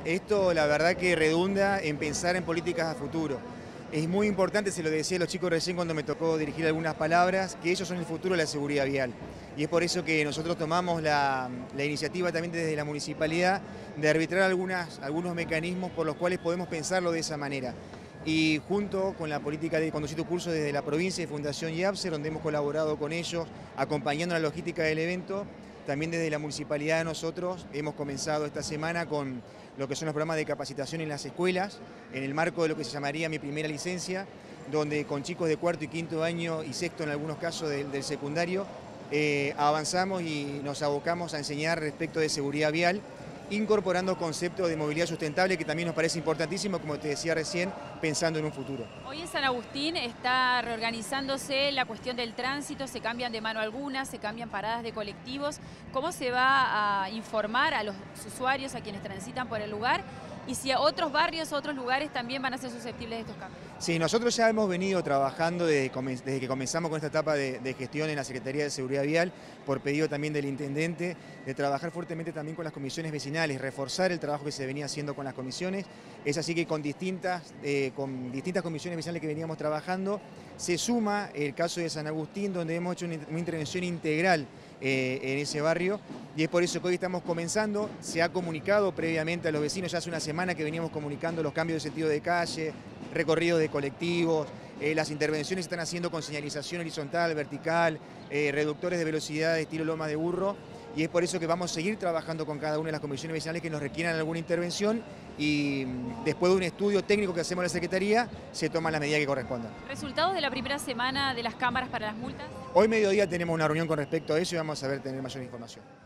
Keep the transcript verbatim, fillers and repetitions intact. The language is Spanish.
Esto la verdad que redunda en pensar en políticas a futuro. Es muy importante, se lo decía a los chicos recién cuando me tocó dirigir algunas palabras, que ellos son el futuro de la seguridad vial. Y es por eso que nosotros tomamos la, la iniciativa también desde la municipalidad de arbitrar algunas, algunos mecanismos por los cuales podemos pensarlo de esa manera. Y junto con la política de Conducir tu Curso desde la provincia y Fundación IAPSE, donde hemos colaborado con ellos, acompañando la logística del evento, también desde la municipalidad nosotros hemos comenzado esta semana con lo que son los programas de capacitación en las escuelas, en el marco de lo que se llamaría Mi Primera Licencia, donde con chicos de cuarto y quinto año y sexto en algunos casos del, del secundario, eh, avanzamos y nos abocamos a enseñar respecto de seguridad vial, incorporando conceptos de movilidad sustentable que también nos parece importantísimo, como te decía recién, pensando en un futuro. Hoy en San Agustín está reorganizándose la cuestión del tránsito, se cambian de mano algunas, se cambian paradas de colectivos. ¿Cómo se va a informar a los usuarios, a quienes transitan por el lugar? Y si a otros barrios, otros lugares también van a ser susceptibles de estos cambios. Sí, nosotros ya hemos venido trabajando desde, desde que comenzamos con esta etapa de, de gestión en la Secretaría de Seguridad Vial, por pedido también del Intendente, de trabajar fuertemente también con las comisiones vecinales, reforzar el trabajo que se venía haciendo con las comisiones. Es así que con distintas, eh, con distintas comisiones vecinales que veníamos trabajando, se suma el caso de San Agustín, donde hemos hecho una, una intervención integral eh, en ese barrio, y es por eso que hoy estamos comenzando. Se ha comunicado previamente a los vecinos, ya hace una semana que veníamos comunicando los cambios de sentido de calle, recorridos de colectivos, eh, las intervenciones se están haciendo con señalización horizontal, vertical, eh, reductores de velocidad de estilo loma de burro, y es por eso que vamos a seguir trabajando con cada una de las comisiones vecinales que nos requieran alguna intervención, y después de un estudio técnico que hacemos en la Secretaría, se toman las medidas que correspondan. ¿Resultados de la primera semana de las cámaras para las multas? Hoy mediodía tenemos una reunión con respecto a eso y vamos a ver tener mayor información.